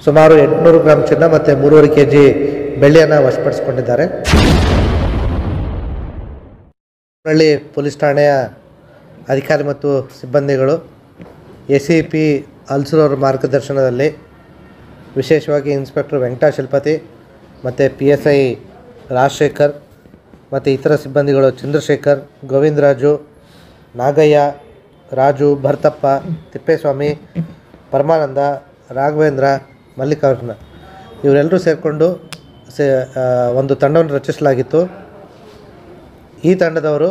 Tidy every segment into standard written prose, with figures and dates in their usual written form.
ಸುಮಾರು 800 ಗ್ರಾಂ ಚಿನ್ನ ಮತ್ತು 3.5 kg ಬೆಳ್ಳಿಯನ್ನು ವಶಪಡಿಸಿಕೊಂಡಿದ್ದಾರೆ. ಹಳ್ಳಿ ಪೊಲೀಸ್ ಠಾಣೆಯ ಅಧಿಕಾರಿ ಮತ್ತು ಸಿಬ್ಬಂದಿಗಳು ACP ಅಲ್ಸೂರ್ ಅವರ ಮಾರ್ಗದರ್ಶನದಲ್ಲಿ ವಿಶೇಷವಾಗಿ ಇನ್ಸ್ಪೆಕ್ಟರ್ ವೆಂಕಟಾಚಲಪತಿ ಮತ್ತು PSI ರಾಜಶೇಖರ್ ಮತ್ತು ಇತರ ಸಿಬ್ಬಂದಿಗಳು ಚಂದ್ರಶೇಖರ್, ಗೋವಿಂದರಾಜು, ನಾಗಯ್ಯ, ರಾಜು, ಭರ್ತಪ್ಪ, ತಿಪ್ಪೇಸ್ವಾಮಿ, ಪರಮಾನಂದ, ರಾಘವೇಂದ್ರ, ಮಲ್ಲಿಕಾರ್ಜುನ ಇವರೆಲ್ಲರೂ ಸೇರಿಕೊಂಡು ಒಂದು ತಂಡವನ್ನು ರಚಿಸಲಾಗಿತ್ತು. ಈ ತಂಡದವರು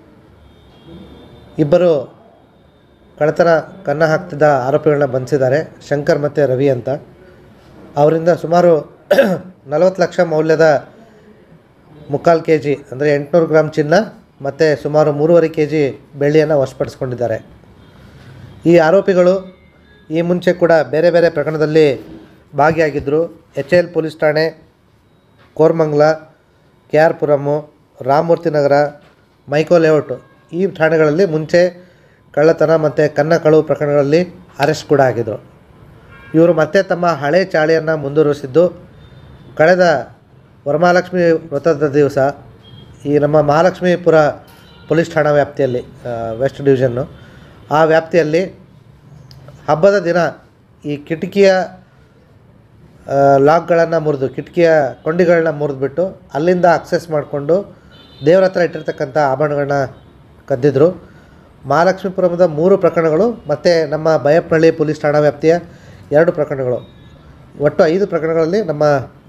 ಇಬ್ಬರು ಕಳ್ಳತನ ಕನ್ನ ಹಾಕ್ತಿದ್ದ ಆರೋಪಿಗಳನ್ನ ಬಂಧಿಸಿದ್ದಾರೆ, ಶಂಕರ್ ಮತ್ತು ರವಿ ಅಂತ. ಅವರಿಂದ ಸುಮಾರು 40 ಲಕ್ಷ ಮೌಲ್ಯದ 3/4 kg ಅಂದರೆ 800 ಗ್ರಾಂ ಚಿನ್ನ ಮತ್ತು ಸುಮಾರು 3.5 kg ಬೆಳ್ಳಿಯನ್ನು ವಶಪಡಿಸಿಕೊಂಡಿದ್ದಾರೆ. ಈ ಆರೋಪಿಗಳು ಈ ಮುಂಚೆ ಕೂಡ ಬೇರೆ ಬೇರೆ ಪ್ರಕರಣದಲ್ಲಿ ಭಾಗಿಯಾಗಿದ್ದರು. HL ಪೊಲೀಸ್ ಠಾಣೆ, ಕೋರಮಂಗಲ, KR ಪುರಮ್ಮು, ರಾಮಮೂರ್ತಿ ನಗರ, ಮೈಕೋ ಲೇಔಟ್ ಈ ಠಾಣೆಗಳಲ್ಲಿ ಮುಂಚೆ ಕಳ್ಳತನ ಮತ್ತು ಕನ್ನ ಕಳವು ಪ್ರಕರಣಗಳಲ್ಲಿ ಅರೆಸ್ಟ್ ಕೂಡ ಆಗಿದ್ದರು. ಇವರು ಮತ್ತೆ ತಮ್ಮ ಹಳೆ ಚಾಳಿಯನ್ನು ಮುಂದುವರಿಸಿದ್ದು ಕಳೆದ ವರಮಹಾಲಕ್ಷ್ಮಿ ವ್ರತದ ದಿವಸ ಈ ನಮ್ಮ ಮಹಾಲಕ್ಷ್ಮೀಪುರ ಪೊಲೀಸ್ ಠಾಣಾ ವ್ಯಾಪ್ತಿಯಲ್ಲಿ ವೆಸ್ಟ್ ಡಿವಿಷನ್ನು ಆ ವ್ಯಾಪ್ತಿಯಲ್ಲಿ ಹಬ್ಬದ ದಿನ ಈ ಕಿಟಕಿಯ ಲಾಕ್ಗಳನ್ನು ಮುರಿದು ಕಿಟಕಿಯ ಕೊಂಡಿಗಳನ್ನ ಮುರಿದ್ಬಿಟ್ಟು ಅಲ್ಲಿಂದ ಅಕ್ಸೆಸ್ ಮಾಡಿಕೊಂಡು ದೇವರ ಹತ್ರ ಇಟ್ಟಿರ್ತಕ್ಕಂಥ ಆಭರಣಗಳನ್ನ ಕದ್ದಿದ್ರು. ಮಹಾಲಕ್ಷ್ಮೀಪುರಮದ 3 ಪ್ರಕರಣಗಳು ಮತ್ತು ನಮ್ಮ ಬೈಯಪ್ಪನಹಳ್ಳಿ ಪೊಲೀಸ್ ಠಾಣಾ ವ್ಯಾಪ್ತಿಯ 2 ಪ್ರಕರಣಗಳು, ಒಟ್ಟು 5 ಪ್ರಕರಣಗಳಲ್ಲಿ ನಮ್ಮ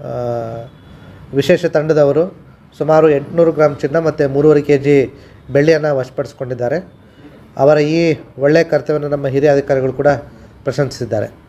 ವಿಶೇಷ ತಂಡದವರು ಸುಮಾರು 800 ಗ್ರಾಂ ಚಿನ್ನ ಮತ್ತು 3.5 kg ಬೆಳ್ಳಿಯನ್ನು ವಶಪಡಿಸಿಕೊಂಡಿದ್ದಾರೆ. ಅವರ ಈ ಒಳ್ಳೆಯ ಕರ್ತವ್ಯವನ್ನು ನಮ್ಮ ಹಿರಿಯ ಅಧಿಕಾರಿಗಳು ಕೂಡ ಪ್ರಶಂಸಿಸಿದ್ದಾರೆ.